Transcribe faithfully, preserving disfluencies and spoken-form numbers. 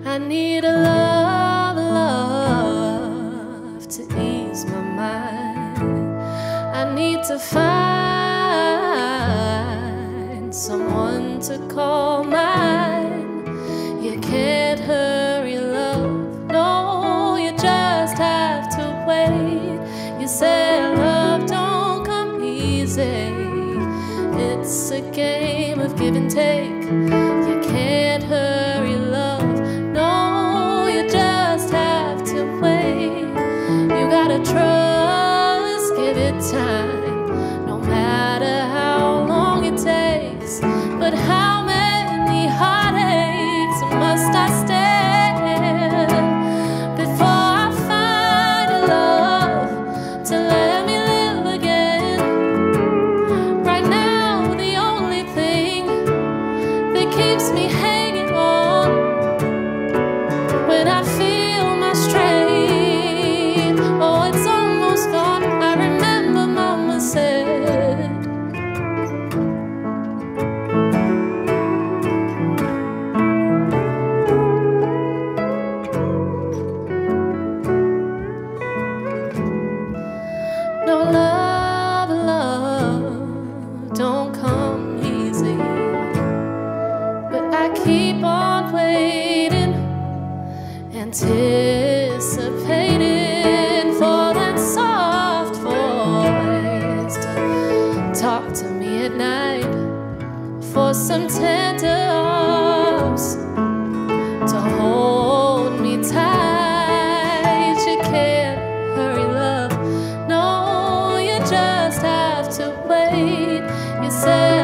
I need a love, love to ease my mind. I need to find someone to call mine. You can't hurry love, no, you just have to wait. You say love don't come easy, it's a game of give and take. You can't hurry love, no, you just have to wait. You gotta trust, give it time, no matter how long it takes. But how many heartaches must I stand before I find a love to let me live again? Right now, the only thing that keeps me hanging on, when I feel my strength, oh, it's almost gone. I remember Mama said, no, love, love don't come easy. But I keep on waiting, anticipating for that soft voice to talk to me at night, for some tender arms to hold me tight. You can't hurry love, no, you just have to wait. You say